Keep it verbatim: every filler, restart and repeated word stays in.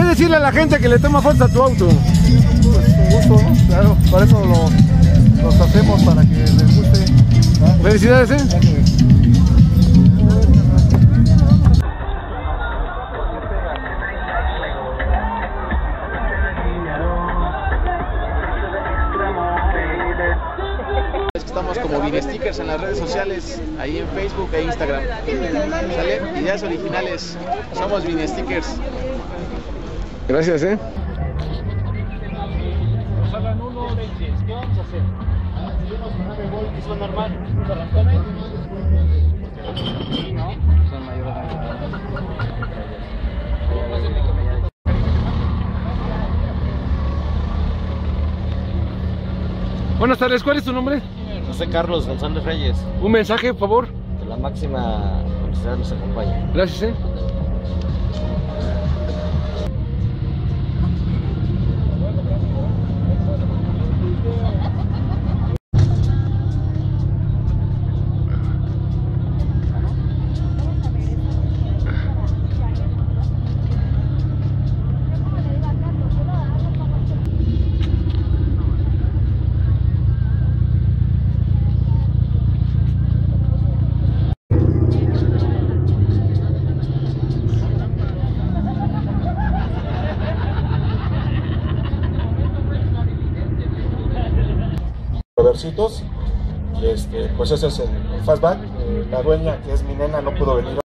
puedes decirle a la gente que le toma fotos a tu auto? Pues un gusto, ¿no? Claro, para eso lo, los hacemos, para que les guste. ¿Ah? Felicidades, ¿eh? Gracias. Estamos como Vinestickers en las redes sociales, ahí en Facebook e Instagram. ¿Sale? Ideas originales, somos Vinestickers. Gracias, ¿eh? Nos hablan uno, veinte. ¿Qué vamos a hacer? Seguimos con nueve voltios, son normal, los arrancones. Sí, ¿no? Son mayores. Buenas tardes, ¿cuál es tu nombre? José Carlos González Reyes. Un mensaje, por favor. Que la máxima felicidad nos acompañe. Gracias, ¿eh? Versitos, este, pues ese es el, el fastback. Eh, la dueña, que es mi nena, no pudo venir.